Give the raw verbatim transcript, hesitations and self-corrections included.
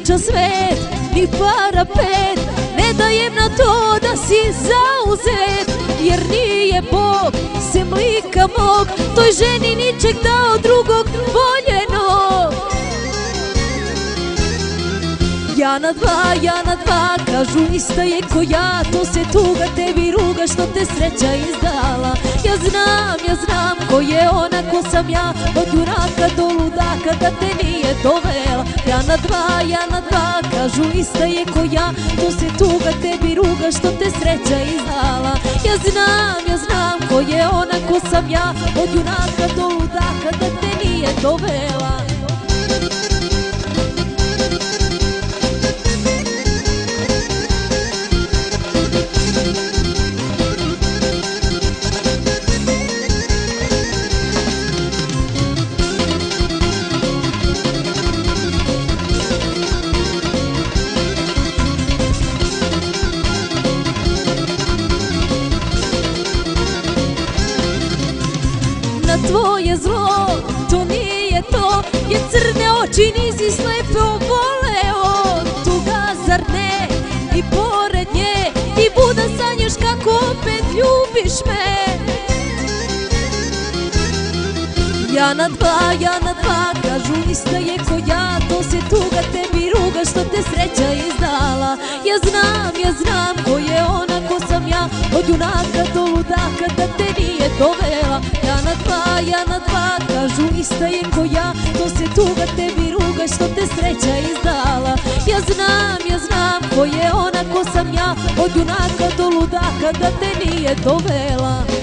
priča svet, ni parapet. Ne dajem na to da si zauzet, jer nije Bog sem lika mog toj ženi ničeg dao drugog voljenog. Ja na dva, ja na dva, kažu ista je ko ja, to se tuga tebi ruga što te sreća izdala. Ja znam, ja znam ko je ona, ko sam ja, od junaka do ludaka da te nije dovela. Ja na dva, ja na dva, kažu ista je ko ja, to se tuga tebi ruga što te sreća izdala. Ja znam, ja znam ko je ona, ko sam ja, od junaka do ludaka da te nije dovela. Tvoje zlo, to nije to, jer crne oči nisi slepe oboleo. Tuga zar ne, i pored nje ti buda sanjaš kako opet ljubiš me. Ja na dva, ja na dva, kažu ista je ko ja, to se tuga tebi ruga što te sreća izdala. Ja znam, ja znam ko je ona, ko sam ja, od junaka do ludaka da te nije dovela. Ja na dva, ja na dva, kažu ista je ko ja, to se tuga tebi ruga što te sreća izdala. Ja znam, ja znam ko je ona, ko sam ja, od junaka do ludaka da te nije dovela.